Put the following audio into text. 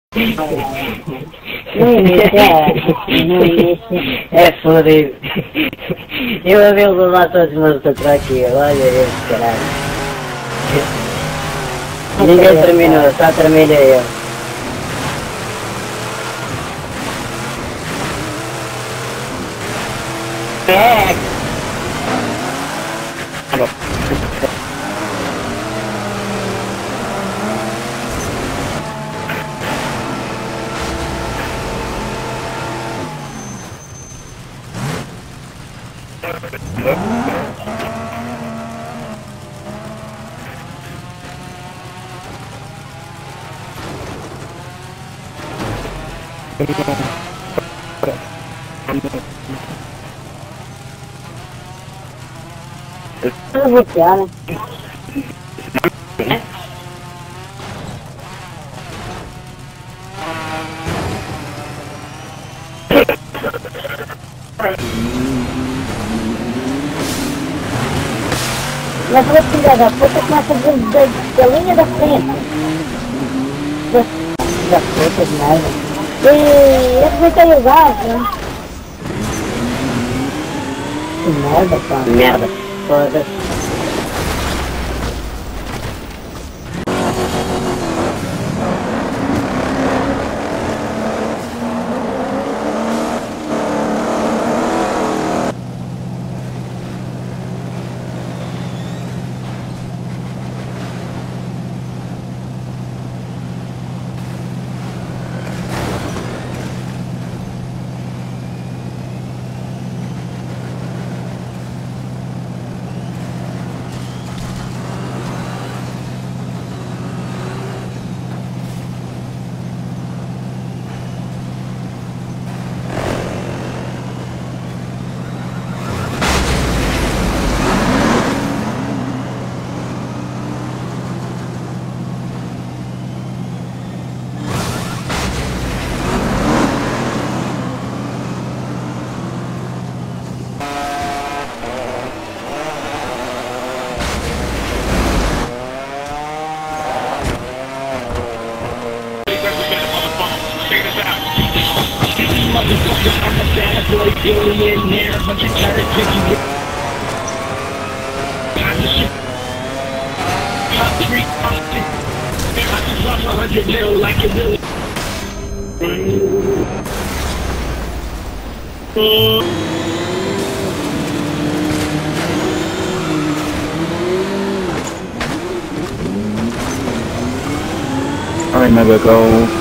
No início é fodido. Eu a vê-lo lá todos meus aqui, olha esse caralho. Ninguém terminou, só terminei eu. É. Eu vou tirar, né? Mas vou filha da puta começa a vir da linha da frente. Da puta de merda. E eu aproveitei o gás, né? Que merda, cara. Merda. Foda-se. I never go.